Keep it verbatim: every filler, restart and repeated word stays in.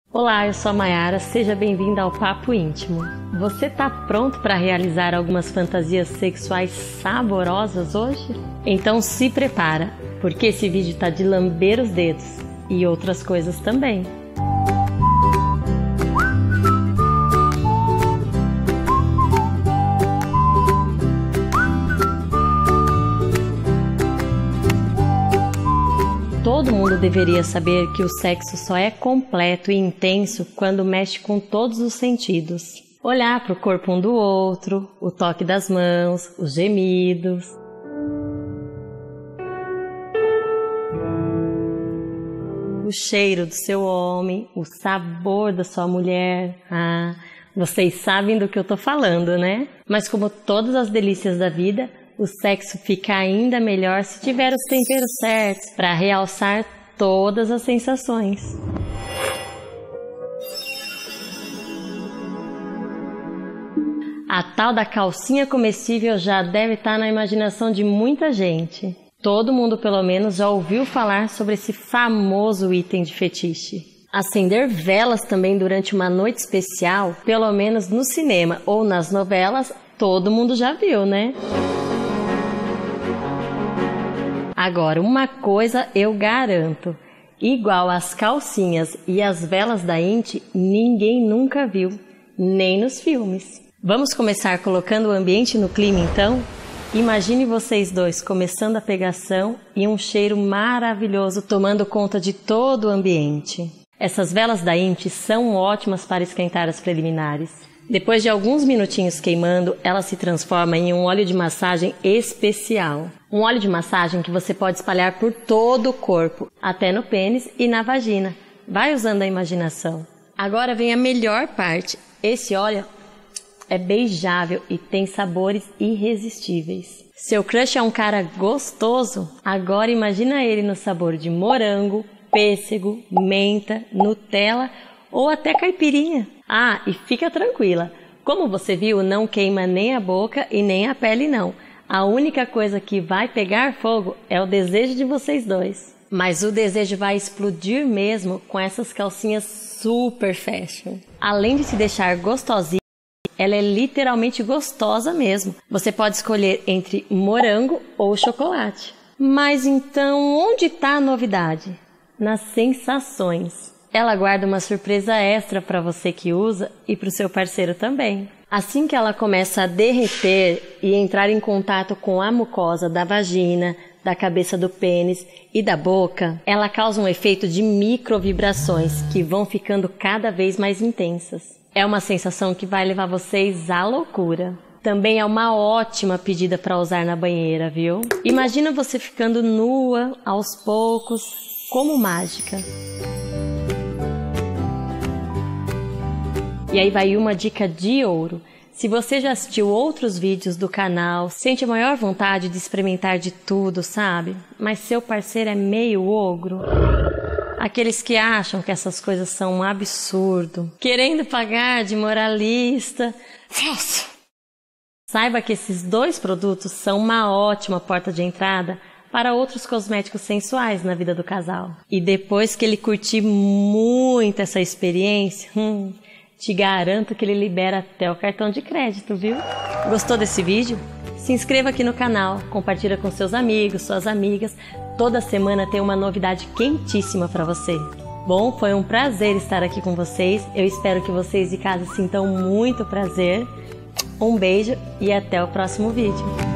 Olá, eu sou a Mayara, seja bem-vinda ao Papo Íntimo. Você está pronto para realizar algumas fantasias sexuais saborosas hoje? Então se prepara, porque esse vídeo está de lamber os dedos e outras coisas também. Todo mundo deveria saber que o sexo só é completo e intenso quando mexe com todos os sentidos. Olhar para o corpo um do outro, o toque das mãos, os gemidos. O cheiro do seu homem, o sabor da sua mulher. Ah, vocês sabem do que eu tô falando, né? Mas como todas as delícias da vida, o sexo fica ainda melhor se tiver os temperos certos para realçar todas as sensações. A tal da calcinha comestível já deve estar na imaginação de muita gente. Todo mundo pelo menos já ouviu falar sobre esse famoso item de fetiche. Acender velas também durante uma noite especial, pelo menos no cinema ou nas novelas, todo mundo já viu, né? Agora, uma coisa eu garanto, igual as calcinhas e as velas da Inti, ninguém nunca viu, nem nos filmes. Vamos começar colocando o ambiente no clima então? Imagine vocês dois começando a pegação e um cheiro maravilhoso tomando conta de todo o ambiente. Essas velas da Inti são ótimas para esquentar as preliminares. Depois de alguns minutinhos queimando, ela se transforma em um óleo de massagem especial. Um óleo de massagem que você pode espalhar por todo o corpo, até no pênis e na vagina. Vai usando a imaginação. Agora vem a melhor parte. Esse óleo é beijável e tem sabores irresistíveis. Seu crush é um cara gostoso? Agora imagina ele no sabor de morango, pêssego, menta, Nutella ou até caipirinha. Ah, e fica tranquila, como você viu, não queima nem a boca e nem a pele não. A única coisa que vai pegar fogo é o desejo de vocês dois. Mas o desejo vai explodir mesmo com essas calcinhas super fashion. Além de se deixar gostosinha, ela é literalmente gostosa mesmo. Você pode escolher entre morango ou chocolate. Mas então, onde está a novidade? Nas sensações. Ela guarda uma surpresa extra para você que usa e para o seu parceiro também. Assim que ela começa a derreter e entrar em contato com a mucosa da vagina, da cabeça do pênis e da boca, ela causa um efeito de microvibrações que vão ficando cada vez mais intensas. É uma sensação que vai levar vocês à loucura. Também é uma ótima pedida para usar na banheira, viu? Imagina você ficando nua, aos poucos, como mágica. E aí vai uma dica de ouro. Se você já assistiu outros vídeos do canal, sente a maior vontade de experimentar de tudo, sabe? Mas seu parceiro é meio ogro. Aqueles que acham que essas coisas são um absurdo, querendo pagar de moralista. Falso! Saiba que esses dois produtos são uma ótima porta de entrada para outros cosméticos sensuais na vida do casal. E depois que ele curtir muito essa experiência, hum, te garanto que ele libera até o cartão de crédito, viu? Gostou desse vídeo? Se inscreva aqui no canal, compartilha com seus amigos, suas amigas. Toda semana tem uma novidade quentíssima para você. Bom, foi um prazer estar aqui com vocês. Eu espero que vocês de casa sintam muito prazer. Um beijo e até o próximo vídeo.